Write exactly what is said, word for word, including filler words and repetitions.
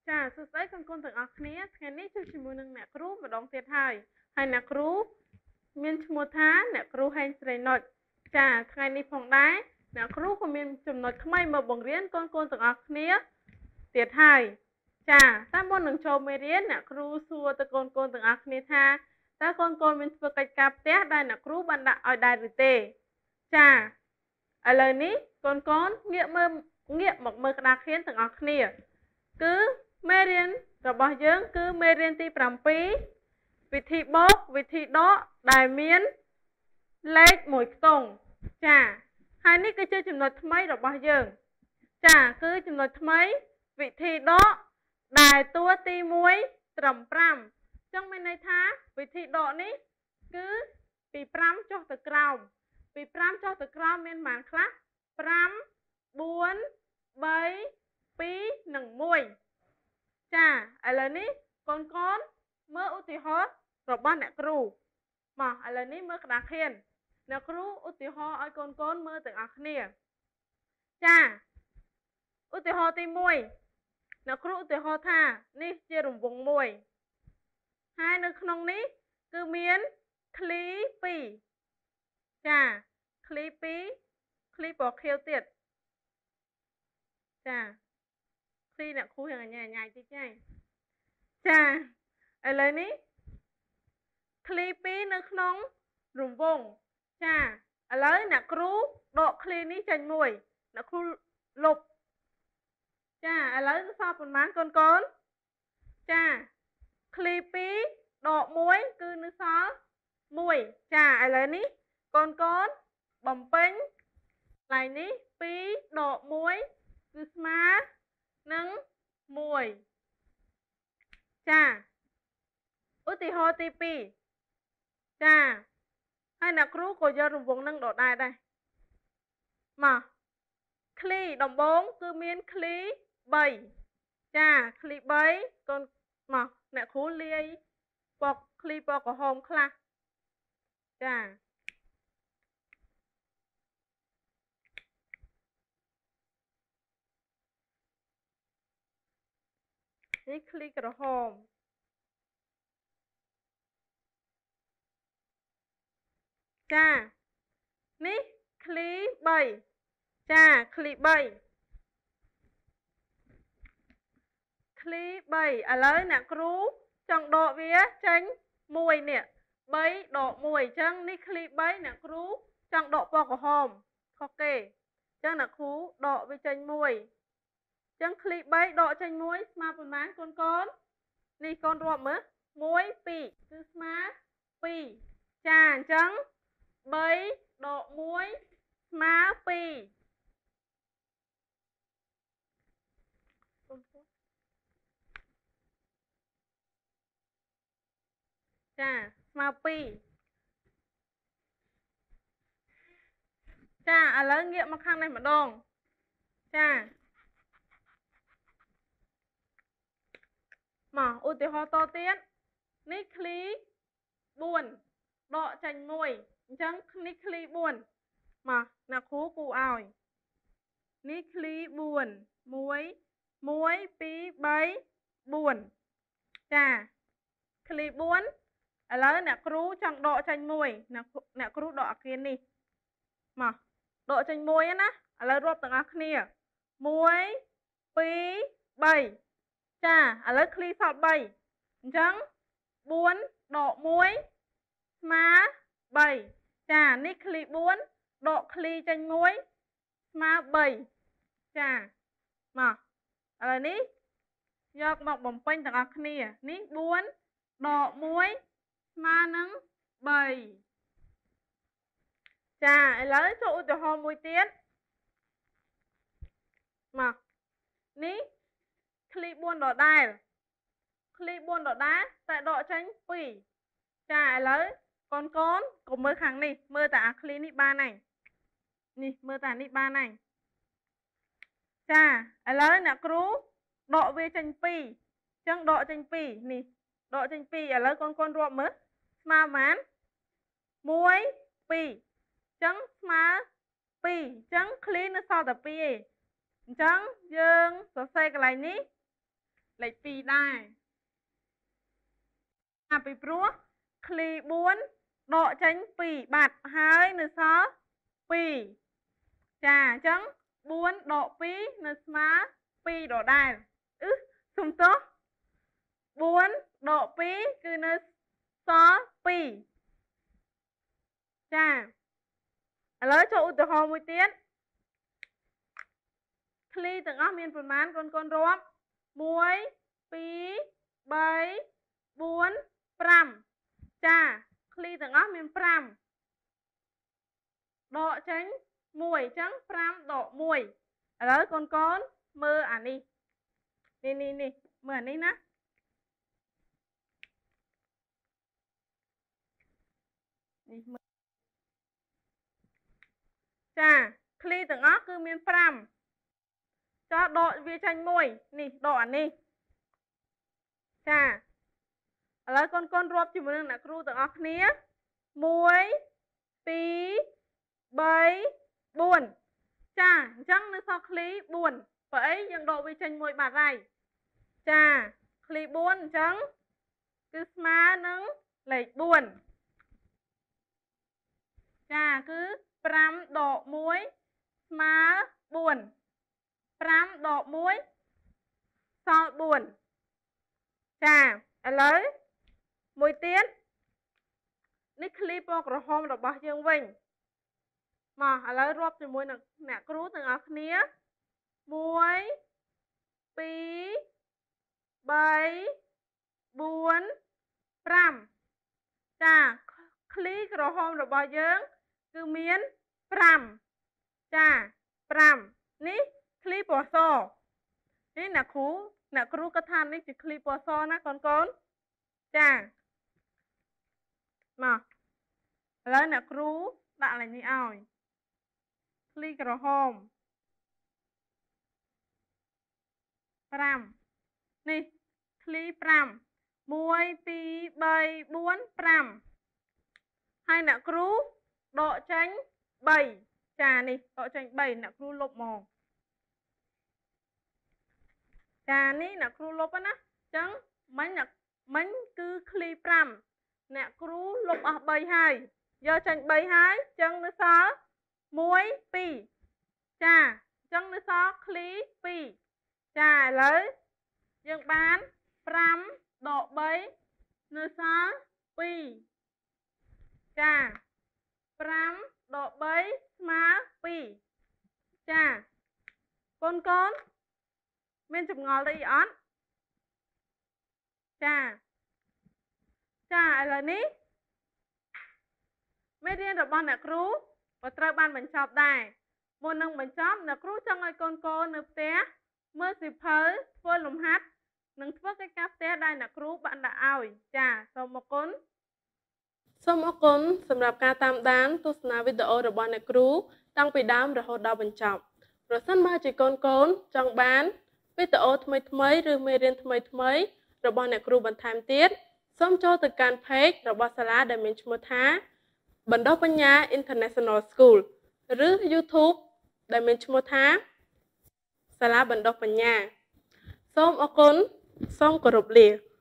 ចាសួស្តីកូនកូនទាំងអស់គ្នាថ្ងៃនេះជួបជាមួយនឹងអ្នកគ្រូម្ដងទៀតហើយហើយអ្នកគ្រូមានឈ្មោះថាអ្នកគ្រូហេងស្រីនុចចាថ្ងៃនេះផងដែរអ្នកគ្រូក៏មានចំណុចថ្មីមកបង្រៀនកូនកូនទាំងអស់គ្នាទៀតហើយចាតែមុននឹងចូលមេរៀនអ្នកគ្រូសួរទៅកូនកូនទាំងអស់គ្នាថាតើកូនកូនមានធ្វើកិច្ចការផ្ទះដែលអ្នកគ្រូបានដាក់ឲ្យដែរឬទេចាឥឡូវនេះកូនកូនងាកមើលងាកមកមើលក្តារខៀនទាំងអស់គ្នាគឺមេរៀនរបស់យើងគឺមេរៀនទីប្រាំពីរវិធីបូកវិធីដកដែលមានលេខមួយខ្ទង់ចាហើយនេះគឺជាចំណុចថ្មីរបស់យើងចាគឺចំណុចថ្មីវិធីដកដែលតួទីមួយត្រឹមប្រាំអញ្ចឹងមានន័យថាវិធីដកនេះគឺពីប្រាំចុះទៅក្រោមពីប្រាំចុះទៅក្រោមមានប៉ុន្មានខ្លះប្រាំ បួន បី ពីរ និងមួយចាឥឡូវនេះកូនកូនមើលឧទាហរណ៍របស់អ្នកគ្រូមកឥឡូវនេះមើលក្តារខៀនអ្នកគ្រូឧទាហរណ៍ឲ្យកូនកូនមើលទាំងអស់គ្នាចាឧទាហរណ៍ទីមួយអ្នកគ្រូឧទាហរណ៍ថានេះជារង្វង់មួយហើយនៅក្នុងនេះគឺមានឃ្លីពីរចាឃ្លីពីរឃ្លីពណ៌ខៀវទៀតចាឃ្លីអ្នកគ្រូរៀងអញ្ញាញ៉ៃតិចហើយចាឥឡូវនេះឃ្លីពីរនៅក្នុងរង្វង់ចាឥឡូវអ្នកគ្រូដកឃ្លីនេះចេញមួយអ្នកគ្រូលុបចាឥឡូវសល់ប៉ុន្មានកូនកូនចាឃ្លីពីរដកមួយគឺនៅសល់មួយចាឥឡូវនេះកូនកូនបំពេញកន្លែងនេះពីរដកមួយគឺស្មើនឹងមួយចាឧទាហរណ៍ទីពីរចាហើយអ្នកគ្រូក៏យករង្វង់នឹងដដែលដែរមកឃ្លីដំបូងគឺមានឃ្លីបីចាឃ្លីបីកូនមកអ្នកគ្រូលាយពណ៌ឃ្លីពណ៌ក្រហមខ្លះចានេះឃ្លីក្រហមចានេះឃ្លីបីចាឃ្លីបីឃ្លីបីឥឡូវអ្នកគ្រូចង់ដកវាចេញមួយនេះបីដកមួយអញ្ចឹងនេះឃ្លីបីអ្នកគ្រូចង់ដកពណ៌ក្រហមខុសគេអញ្ចឹងអ្នកគ្រូដកវាចេញមួយអញ្ចឹងឃ្លីបីដកចេញមួយស្មើប៉ុន្មានកូនកូននេះកូនរាប់មើលមួយ ពីរគឺស្មើពីរចាអញ្ចឹងបីដកមួយស្មើពីរចាស្មើពីរចាឥឡូវងាកមកខាងនេះម្ដងចាមកឧទាហរណ៍តទៀតនេះឃ្លីបួនដកចេញមួយអញ្ចឹងនេះឃ្លីបួនមកអ្នកគ្រូគូឲ្យនេះឃ្លីបួនមួយមួយ ពីរ បី បួនចាឃ្លីបួនឥឡូវអ្នកគ្រូចង់ដកចេញមួយអ្នកគ្រូដកអាគារនេះមកដកចេញមួយណាឥឡូវរាប់ទាំងអស់គ្នាមួយ ពីរ បីចាឥឡូវឃ្លីសល់បីអញ្ចឹងបួនដកមួយស្មើបីចានេះឃ្លីបួនដកឃ្លីចេញមួយស្មើបីចាមកឥឡូវនេះយកមកបំពេញទាំងអស់គ្នានេះបួនដកមួយស្មើនឹងបីចាឥឡូវចូលឧទាហរណ៍មួយទៀតមកនេះឃ្លីបួនដដែលឃ្លីបួនដដែលតែដកចេញពីរចាឥឡូវកូនកូនកុំមើលខាងនេះមើលតែអាឃ្លីនេះបានហើយនេះមើលតែនេះបានហើយចាឥឡូវអ្នកគ្រូដកវាចេញពីរអញ្ចឹងដកចេញពីរនេះដកចេញពីរឥឡូវកូនកូនរាប់មើលស្មើប៉ុន្មានមួយ ពីរអញ្ចឹងស្មើពីរអញ្ចឹងឃ្លីនៅសល់តែពីរឯងអញ្ចឹងយើងសរសេរកន្លែងនេះលេខពីរដែរអាពីព្រោះឃ្លីបួនដកចេញពីរបាត់ហើយនៅសល់ពីរចាអញ្ចឹងបួនដកពីរនៅស្មើពីរដដែលអឺសុំទោសបួនដកពីរគឺនៅសល់ពីរចាឥឡូវចូលឧទាហរណ៍មួយទៀតឃ្លីទាំងអស់មានប៉ុន្មានកូនកូនរាប់មួយពីរបីបួនប្រាំចាឃ្លីទាំងអស់មានប្រាំដកចេញមួយអញ្ចឹងប្រាំដកមួយឥឡូវកូនកូនមើលអានេះនេះនេះនេះមើលអានេះណានេះមើលចាឃ្លីទាំងអស់គឺមានប្រាំចោះដកវាចេញមួយនេះដកអានេះចាឥឡូវកូនកូនរាប់ជាមួយនឹងអ្នកគ្រូទាំងអស់គ្នាមួយពីរបីបួនចាអញ្ចឹងនៅសល់ឃ្លីបួនបើអីយើងដកវាចេញមួយបាត់ហើយចាឃ្លីបួនអញ្ចឹងគឺស្មើនឹងលេខបួនចាគឺប្រាំដកមួយស្មើបួនប្រាំដកមួយសល់បួនចាឥឡូវមួយទៀតនេះឃ្លីពណ៌ក្រហមរបស់យើងវិញមកឥឡូវរាប់ជាមួយនឹងអ្នកគ្រូទាំងអស់គ្នាមួយពីរបីបួនប្រាំចាឃ្លីក្រហមរបស់យើងគឺមានប្រាំចាប្រាំនេះឃ្លីពណ៌សនេះអ្នកគ្រូអ្នកគ្រូគាត់ថានេះជាឃ្លីពណ៌សណាកូនកូនចាមកឥឡូវអ្នកគ្រូដាក់ឡើងនេះឲ្យឃ្លីក្រហមប្រាំនេះឃ្លីប្រាំមួយពីរបីបួនប្រាំហើយអ្នកគ្រូដកចេញបីចានេះដកចេញបីអ្នកគ្រូលុបមកចានេះអ្នកគ្រូលុបណាអញ្ចឹងមិញអ្នកមិញគឺឃ្លីប្រាំអ្នកគ្រូលុបអស់បីហើយយកចេញបីហើយអញ្ចឹងនៅសល់មួយពីរចាអញ្ចឹងនៅសល់ឃ្លីពីរចាឥឡូវយើងបានប្រាំដកបីនៅសល់ពីរចាប្រាំដកបីស្មើពីរចាកូនកូនមានចម្ងល់អីអត់ចាចាឥឡូវនេះមេរៀនរបស់អ្នកគ្រូក៏ត្រូវបានបញ្ចប់ដែរមុននឹងបញ្ចប់អ្នកគ្រូចង់ឲ្យកូនកូននៅផ្ទះមើលសៀវភៅធ្វើលំហាត់និងធ្វើកិច្ចការផ្ទះដែលអ្នកគ្រូបានដាក់ឲ្យចាសូមអរគុណសូមអរគុណសម្រាប់ការតាមដានទស្សនាវីដេអូរបស់អ្នកគ្រូតាំងពីដើមរហូតដល់បញ្ចប់ប្រសិនបើជាកូនកូនចង់បានវីដេអូថ្មីថ្មីឬមេរៀនថ្មីថ្មីរបស់អ្នកគ្រូបន្ថែមទៀតសូមចូលទៅកាន់ page របស់សាលាដែលមានឈ្មោះថាបណ្ដុះបញ្ញា International School ឬ YouTube ដែលមានឈ្មោះថាសាលាបណ្ដុះបញ្ញាសូមអរគុណសូមគោរពលា